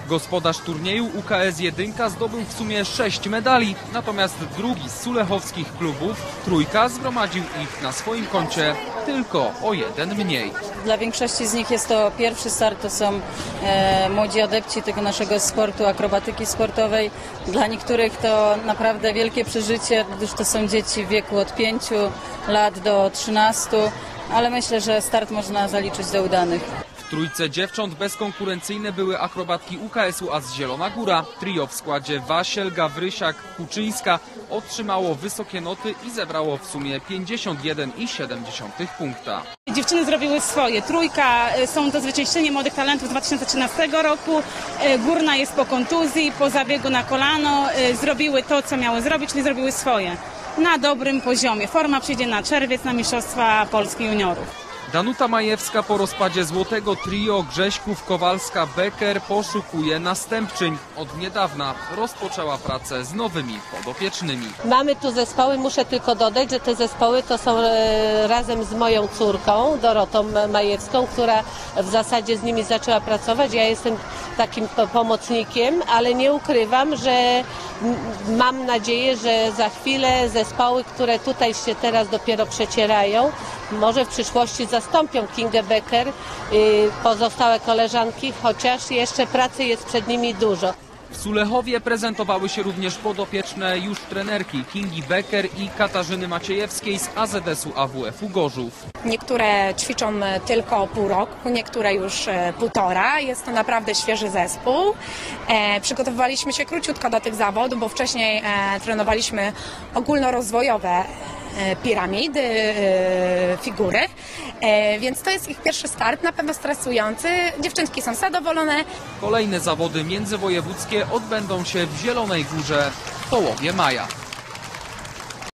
Gospodarz turnieju UKS Jedynka zdobył w sumie 6 medali, natomiast drugi z sulechowskich klubów, Trójka, zgromadził ich na swoim koncie tylko o 1 mniej. Dla większości z nich jest to pierwszy start, to są młodzi adepci tego naszego sportu, akrobatyki sportowej. Dla niektórych to naprawdę wielkie przeżycie, gdyż to są dzieci w wieku od 5 lat do 13, ale myślę, że start można zaliczyć do udanych. W trójce dziewcząt bezkonkurencyjne były akrobatki UKS-u AS Zielona Góra. Trio w składzie Wasiel, Gawrysiak, Kuczyńska otrzymało wysokie noty i zebrało w sumie 51,7 punkta. Dziewczyny zrobiły swoje. Trójka są to zwyciężczynie młodych talentów z 2013 roku. Górna jest po kontuzji, po zabiegu na kolano. Zrobiły to, co miały zrobić, czyli zrobiły swoje. Na dobrym poziomie. Forma przyjdzie na czerwiec na Mistrzostwa Polski Juniorów. Danuta Majewska po rozpadzie złotego trio Grześków, Kowalska, Becker poszukuje następczyń. Od niedawna rozpoczęła pracę z nowymi podopiecznymi. Mamy tu zespoły, muszę tylko dodać, że te zespoły to są razem z moją córką, Dorotą Majewską, która w zasadzie z nimi zaczęła pracować. Ja jestem takim pomocnikiem, ale nie ukrywam, że mam nadzieję, że za chwilę zespoły, które tutaj się teraz dopiero przecierają, może w przyszłości zastąpią Kingę Becker, pozostałe koleżanki, chociaż jeszcze pracy jest przed nimi dużo. W Sulechowie prezentowały się również podopieczne już trenerki Kingi Becker i Katarzyny Maciejewskiej z AZS-u AWF-u Gorzów. Niektóre ćwiczą tylko pół roku, niektóre już 1,5. Jest to naprawdę świeży zespół. Przygotowywaliśmy się króciutko do tych zawodów, bo wcześniej trenowaliśmy ogólnorozwojowe piramidy, figury, więc to jest ich pierwszy start, na pewno stresujący. Dziewczynki są zadowolone. Kolejne zawody międzywojewódzkie odbędą się w Zielonej Górze w połowie maja.